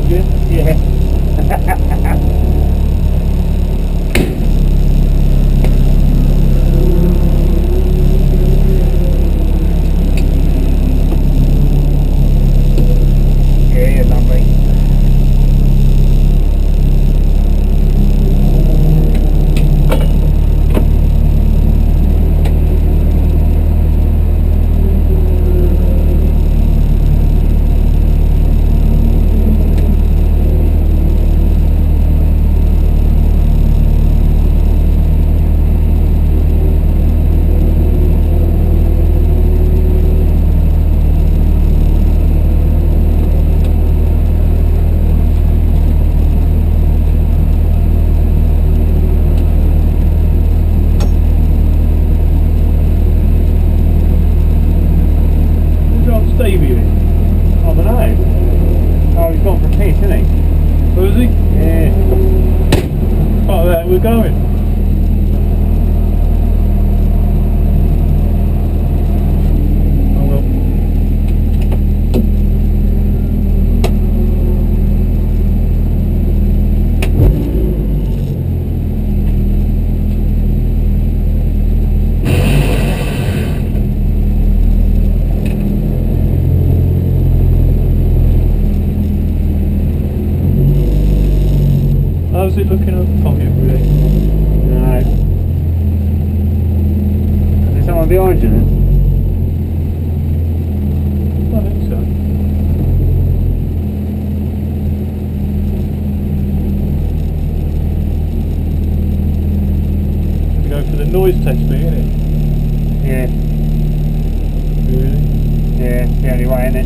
engine. Yeah. Yeah, lovely. Stevie then? I don't know. Oh, he's gone for a piss, isn't he? Was he? Yeah. Like that, we're going. Oh well. How's it looking up pocket really? No. Is there someone behind you then? I think so. We go for the noise test bit, innit? Yeah. Really? Yeah, it's the only way, isn't it?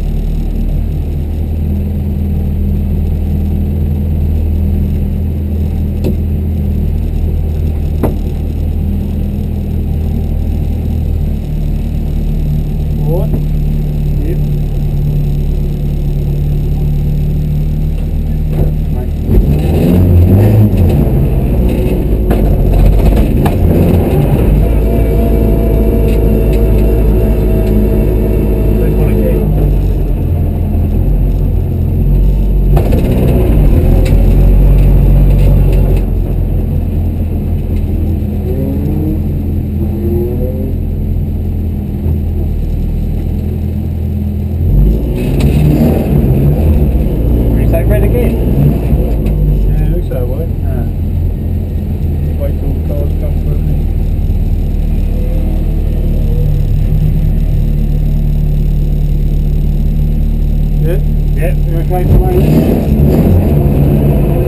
What? Yep. There's one again. Is that red again? Yeah, it looks that way. Ah. Wait till the cars come through. Yeah? Yep, you're okay for the moment?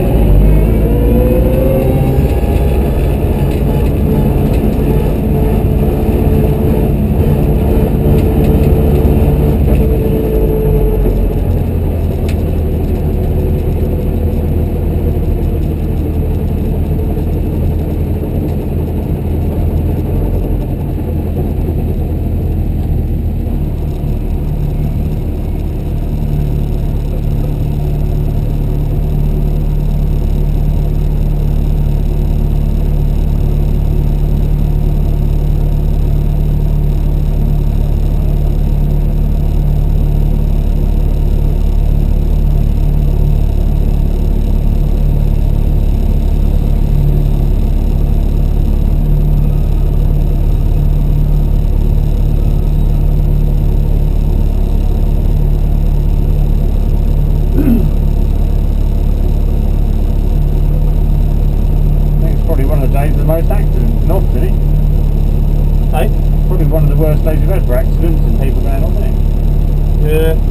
Days of the most accidents not, isn't it? Hey? Probably one of the worst days we've had for accidents and people going on there. Yeah.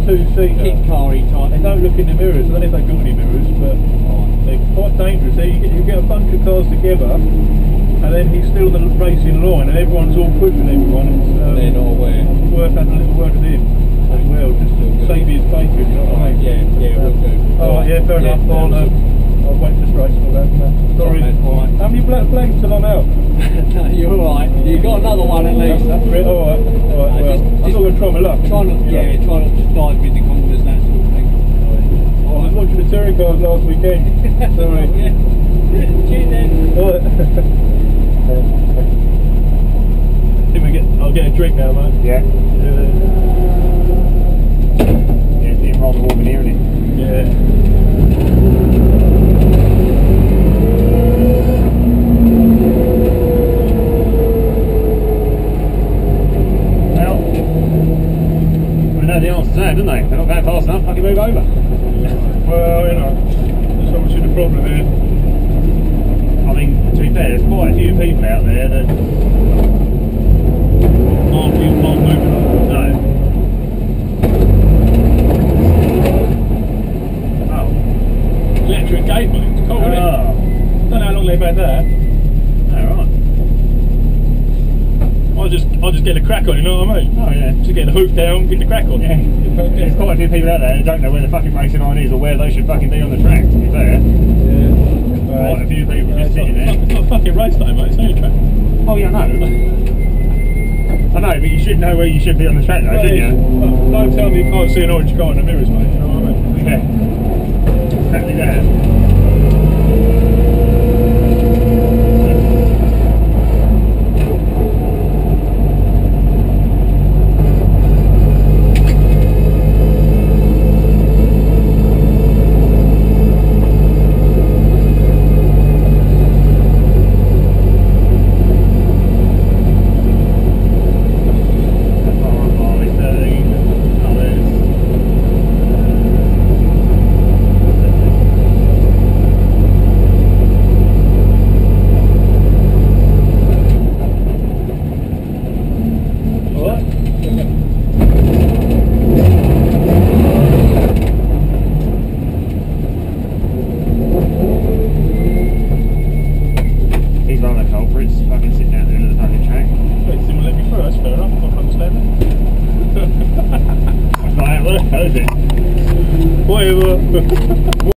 two-seater. kit car-y type. They don't look in the mirrors. I don't know if they've got any mirrors, but they're quite dangerous. You get a bunch of cars together, and then he's still the racing line, and everyone's all pushing everyone. They're not aware. It's worth having a little word with him as well, just to save his bacon, you know what I mean? Yeah, we'll do. Oh, yeah, fair enough. I'll wait this race for that. Sorry. Alright. How many blanks till I'm out? No, you're alright. You've got another one at least. Alright, well, I'm not going to try my luck. Try not to dive with the corners, that sort of thing. I was watching the touring cars last weekend. Sorry. Cheers then. Alright. I'll get a drink now, mate. Yeah. Yeah, it's getting rather warm in here, isn't it? Yeah. The answer to that, didn't they? They're not going fast enough, fucking move over. Well, you know, that's obviously the problem here. I mean, to be fair, there's quite a few people out there that aren't moving on. no. Oh. Electric gate, mate. It's cool, isn't it? Don't know how long they've had that. Alright. I'll just get a crack on, you know what I mean? Oh yeah. Just get the hook down, get the crack on. Yeah. There's quite a few people out there who don't know where the fucking racing line is or where they should fucking be on the track, to be fair. Yeah. Quite a few people just sitting there. It's not a fucking race day, mate. It's only a track. Oh yeah, I know. I know, but you should know where you should be on the track though, shouldn't you? Well, don't tell me you can't see an orange car in the mirrors, mate. You know what I mean? Yeah. Exactly that. Whatever.